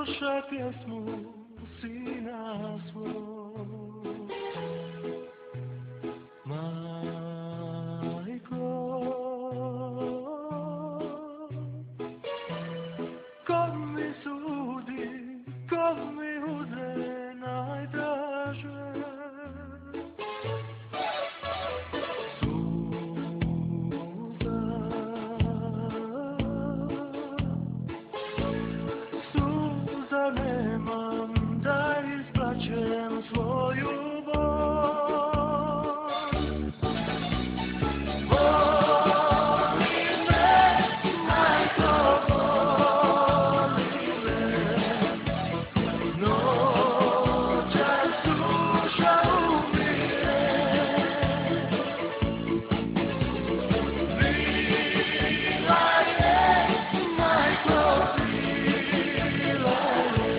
slušaj pjesmu sina svog. Majko, ko mi sudi, ko mi uze najdraže, suza nemam da isplaćem svoju bol. Voli me, majko, voli me, noćas duša umire. Bila je, majko, bila je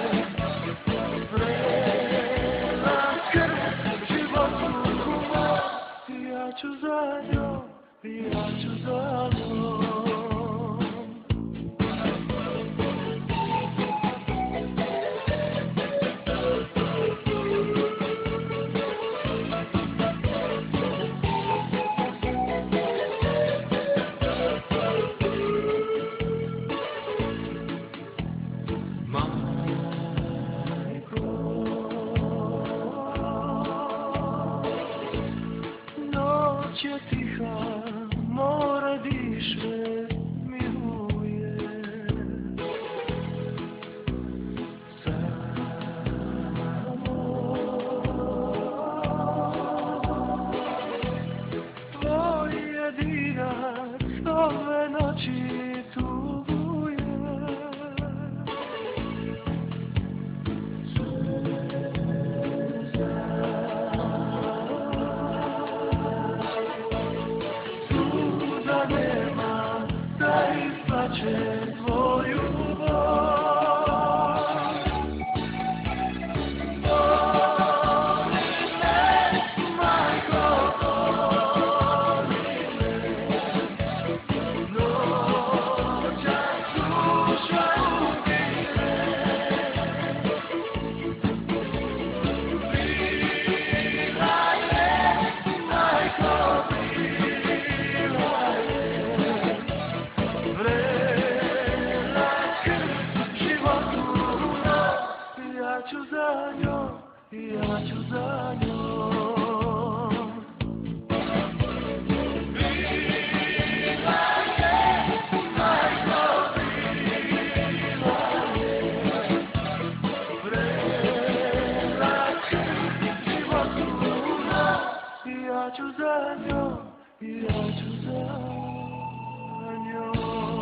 vrela krv životu moj. Ja ću za njom, ja ću za njom. Majko, noć je tiha, more diše, miruje. Tvoj jedinac ove noći tuguje. Suza nema da isplaće tvoju bol. Voli me, majko, voli me, noćas duša umire. Bila je, majko, bila je vrela krv životu moj. Ja ću za njom, ja ću za njom. Bila je, majko, bila je vrela krv životu moj. Ja ću za njom, ja ću za njom.